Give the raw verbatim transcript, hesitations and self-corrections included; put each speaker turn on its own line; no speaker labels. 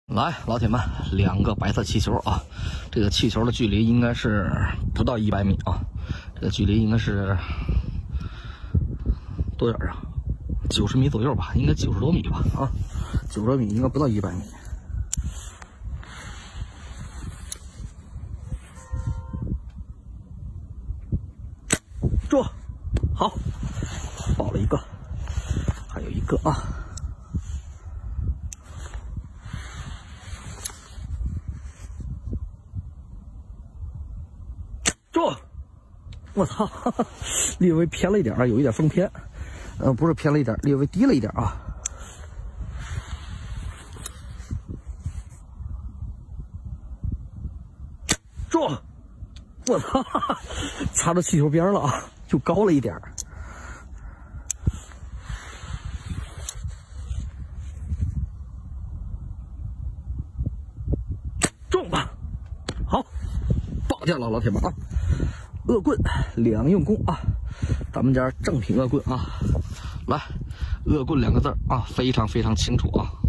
来，老铁们，两个白色气球啊，这个气球的距离应该是不到一百米啊，这个距离应该是多远啊？九十米左右吧，应该九十多米吧啊，九十多米应该不到一百米。住，好，爆了一个，还有一个啊。 住！我操，略微偏了一点啊，有一点风偏，呃，不是偏了一点，略微低了一点啊。住！我操，擦到气球边了啊，就高了一点。中吧，好，爆掉了，老铁们啊！ 恶棍两用功啊，咱们家正品恶棍啊，来，恶棍两个字啊，非常非常清楚啊。